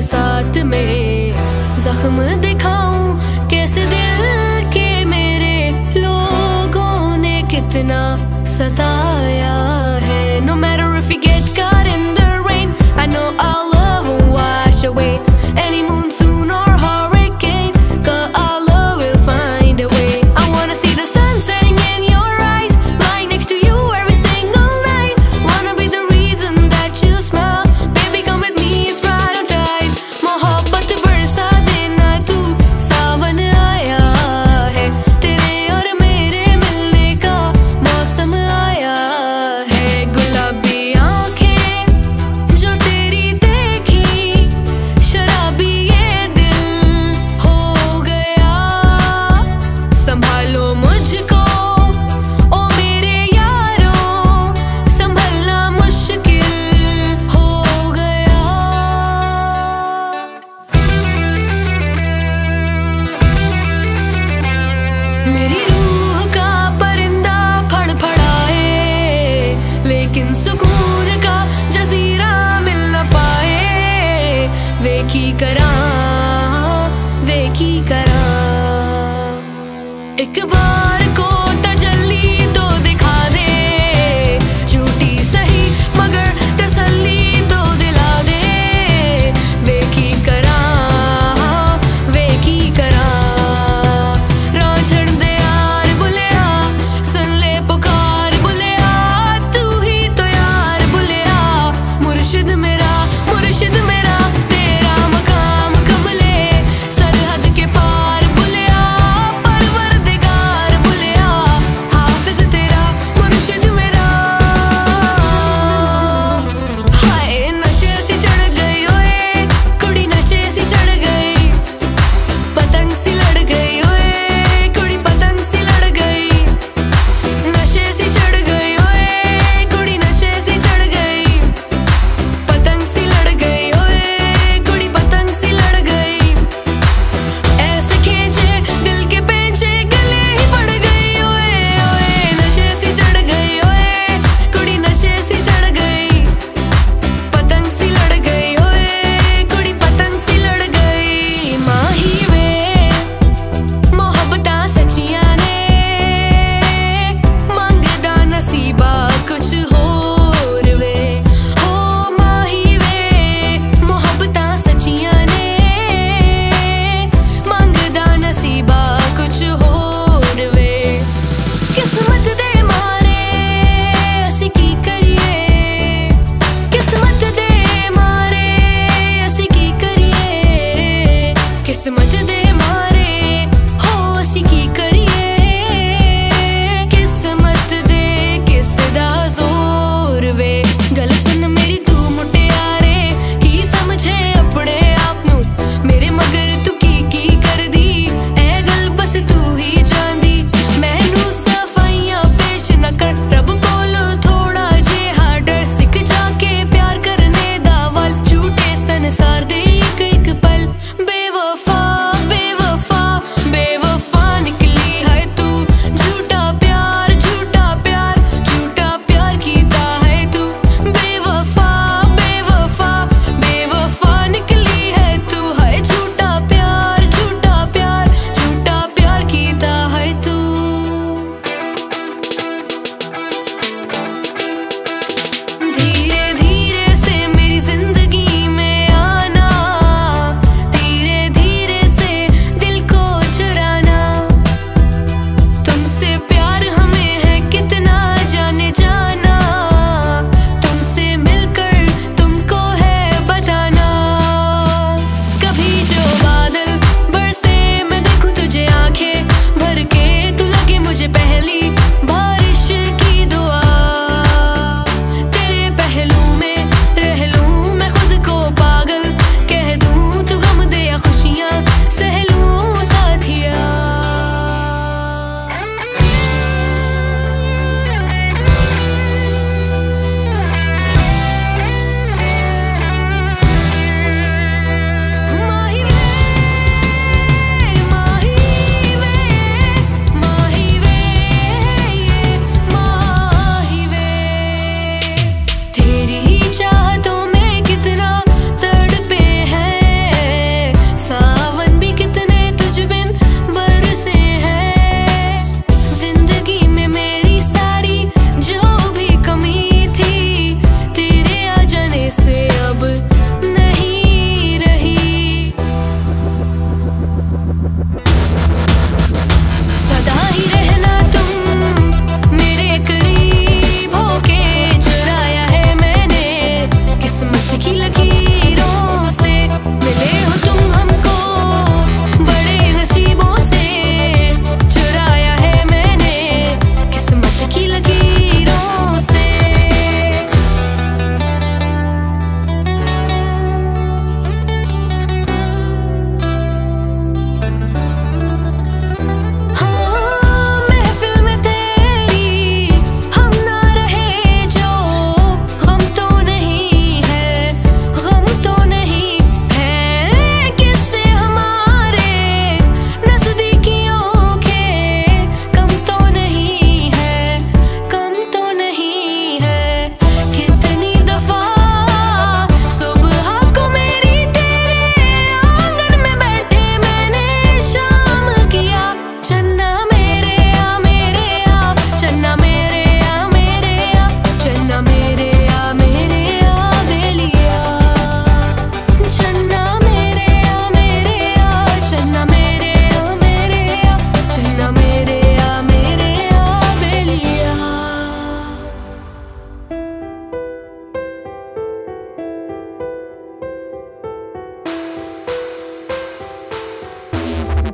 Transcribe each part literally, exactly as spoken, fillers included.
साथ में जख्म दिखाऊं कैसे दिल के मेरे लोगों ने कितना सताया है. No matter if we get caught in the rain, I know our love will wash away any monsoon or hurricane, 'cause our love will find a way. I wanna see the sun setting in your eyes, lying next to you every single night. Wanna be the reason that you smile, baby come with me, it's right on time. मोहब्बत बरसा देना तू, सावन आया है, तेरे और मेरे मिलने का मौसम आया है. गुलाबी आंखें जो तेरी देखी, शराबी ये दिल हो गया. संभालो मुझको ओ मेरे यारों, संभलना मुश्किल हो गया. मेरी रूह का परिंदा फड़फड़ाए, लेकिन सुकून का जजीरा मिल न पाए. वे की करा वे की करा एक बार को तजल्ली तो दिखा दे, झूठी सही मगर तसल्ली तो दिला दे. वे की करा वे की करा रांझण दे यार बुलिया, सुन ले पुकार बुलिया, तू ही तो यार बुलिया. मुर्शिद मेरा मुर्शिद मेरा, तेरा मकाम कमले सरहद के पार बुलिया. परवरदिगार बुलिया, हाफिज तेरा मुर्शिद मेरा. हाय नशे सी चढ़ गई ओए, कुड़ी नशे सी चढ़ गई, पतंग सी लड़ गई ओए, कुड़ी पतंग सी लड़ गई. नशे सी चढ़ गई ओए, कुड़ी नशे सी चढ़ गई, पतंग सी लड़ गई ओए, कुड़ी पतंग सी लड़ गई. ऐसे खींचे दिल के पेंचे, गले ही पड़ गई ओए ओए. नशे सी चढ़ गई ओए, कुड़ी नशे सी चढ़ गई, पतंग सी लड़ गई ओए, कुड़ी पतंग सी लड़ गई. माही वे मोहब्बतां सच्चियां ने, मंगदा नसीबा कुछ होर वे. हो माही वे मोहब्बतां सच्चियां ने, मंगदा नसीबा कुछ होर वे. किस्मत दे मारे ਅਸੀਂ ਕੀ ਕਰੀਏ, किस्मत दे मारे ਅਸੀਂ ਕੀ ਕਰੀਏ, किस्मत दे मारे हो ਅਸੀਂ ਕੀ ਕਰੀਏ. किस्मत दे किस दा जोर वे. गल सुन मेरी तू मुटियारे, की समझे अपने आप नू, मेरे मगर तू की की करदी, ऐ गल बस तू ही जानदी. मैनू सफाइयां पेश न कर, रब कोल थोड़ा जिहा डर, सिख जाके प्यार करने दा वल, झूठे संसार दे एक एक पल. बेवफा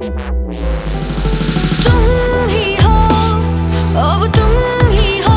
तुम ही हो, अब तुम ही हो।